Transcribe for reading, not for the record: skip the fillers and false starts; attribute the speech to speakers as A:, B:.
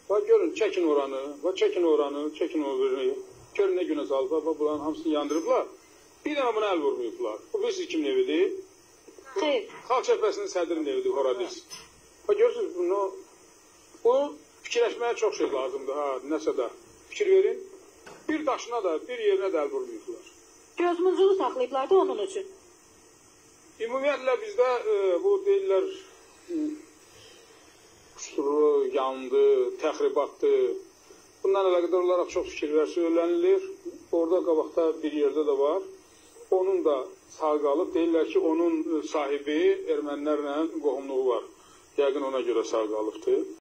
A: Bax, görün, çəkin oranı, çəkin oranı, çəkin oranı. Görün, nə günə salıblar, bunların hamısını yandırıblar. Bir dənə buna əl vurmayıblar. Bu bilirsiniz kimin evidir?
B: Xeyr.
A: Xalq Cəbhəsinin sədrinin evidir, Horadiz. Bax, görürsünüz, bu fikirləşməyə çox şey lazımdır, nəsə də. Fikir verin. Bir daşına da, bir yerinə də əl vurmayıblar.
B: Gözümüzü saxlayıblar da onun üçün.
A: Ümumiyyətlə bizdə bu deyirlər, qusuru, yandı, təxribatdı. Bundan əlaqədar olaraq çox fikirlər söylənilir. Orada qabaqda bir yerdə də var. Onun da sağ qalıb. Deyirlər ki, onun sahibi ermənilərlə qohumluğu var. Yəqin ona görə sağ qalıbdır.